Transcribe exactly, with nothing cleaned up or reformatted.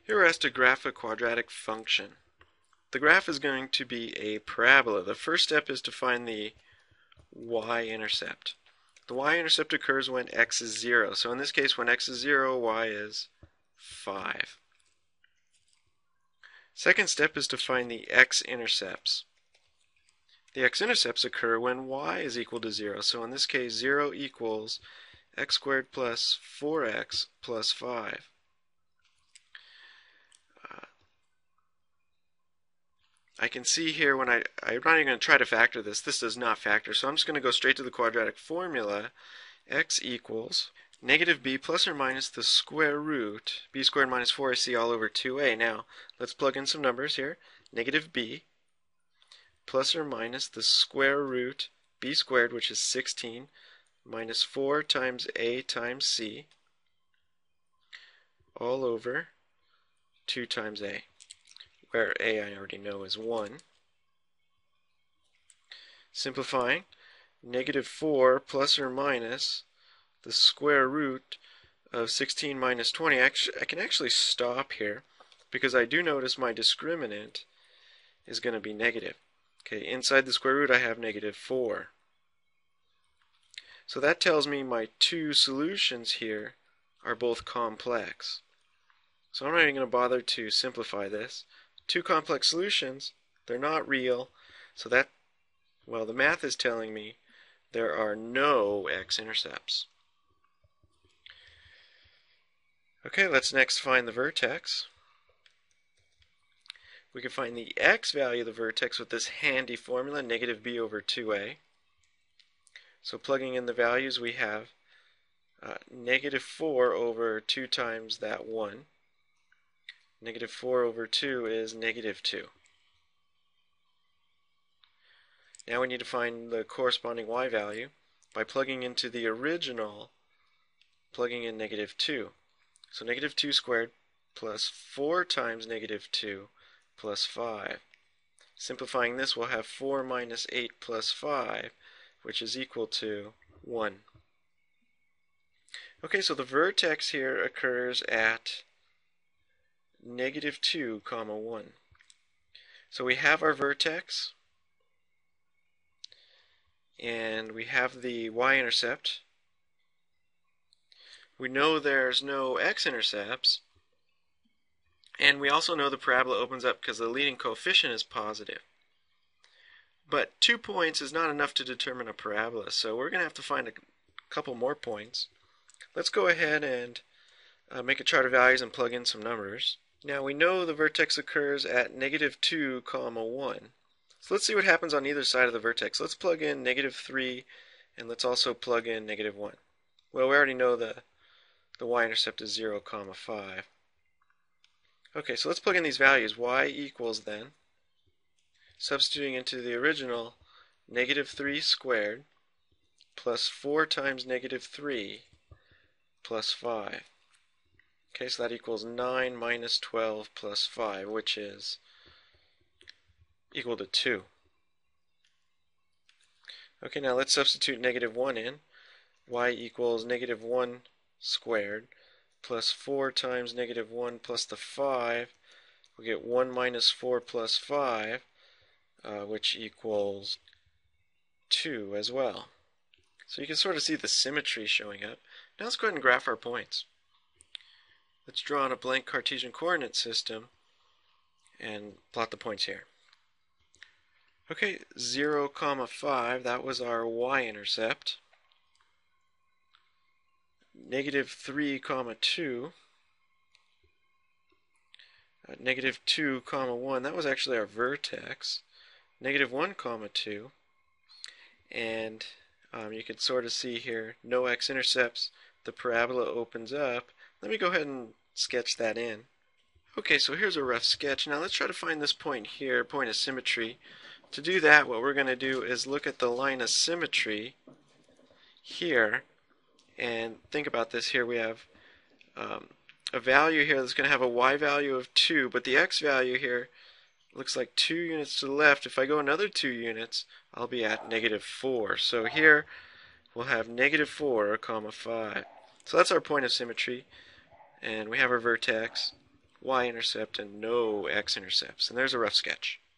Here we're asked to graph a quadratic function. The graph is going to be a parabola. The first step is to find the y-intercept. The y-intercept occurs when x is zero. So in this case, when x is zero, y is five. Second step is to find the x-intercepts. The x-intercepts occur when y is equal to zero. So in this case, zero equals x squared plus four x plus five. I can see here when I, I'm not even going to try to factor this, this does not factor, so I'm just going to go straight to the quadratic formula. X equals negative b plus or minus the square root, b squared minus four A C all over two a. Now, let's plug in some numbers here. Negative b plus or minus the square root, b squared, which is sixteen, minus four times a times c, all over two times a, where a I already know is one. Simplifying, negative four plus or minus the square root of sixteen minus twenty. Actually, I can actually stop here because I do notice my discriminant is going to be negative. Okay, inside the square root I have negative four. So that tells me my two solutions here are both complex. So I'm not even going to bother to simplify this. Two complex solutions, they're not real, so that, well, the math is telling me there are no x-intercepts. Okay, let's next find the vertex. We can find the x value of the vertex with this handy formula, negative b over two a. So plugging in the values, we have uh, negative four over two times that one. Negative four over two is negative two. Now we need to find the corresponding y value by plugging into the original, plugging in negative two. So negative two squared plus four times negative two plus five. Simplifying this, we'll have four minus eight plus five, which is equal to one. Okay, so the vertex here occurs at negative two comma one. So we have our vertex and we have the y-intercept. We know there's no x-intercepts, and we also know the parabola opens up because the leading coefficient is positive. But two points is not enough to determine a parabola, so we're going to have to find a couple more points. Let's go ahead and uh, make a chart of values and plug in some numbers. Now we know the vertex occurs at negative two comma one. So let's see what happens on either side of the vertex. Let's plug in negative three, and let's also plug in negative one. Well, we already know the, the y-intercept is zero comma five. Okay, so let's plug in these values. Y equals then, substituting into the original, negative three squared plus four times negative three plus five. Okay, so that equals nine minus twelve plus five, which is equal to two. Okay, now let's substitute negative one in. Y equals negative one squared plus four times negative one plus the five. We get one minus four plus five, uh, which equals two as well. So you can sort of see the symmetry showing up. Now let's go ahead and graph our points. Let's draw on a blank Cartesian coordinate system and plot the points here. Okay, zero comma five, that was our y-intercept. Negative three comma two. Uh, negative two comma one, that was actually our vertex. Negative one comma two. And um, you can sort of see here, no x-intercepts. The parabola opens up. Let me go ahead and sketch that in. Okay, so here's a rough sketch. Now let's try to find this point here, point of symmetry. To do that, what we're going to do is look at the line of symmetry here, and think about this. Here we have um, a value here that's going to have a y value of two, but the x value here looks like two units to the left. If I go another two units, I'll be at negative four. So here we'll have negative four comma five. So that's our point of symmetry, and we have our vertex. y-intercept and no x-intercepts. And there's a rough sketch.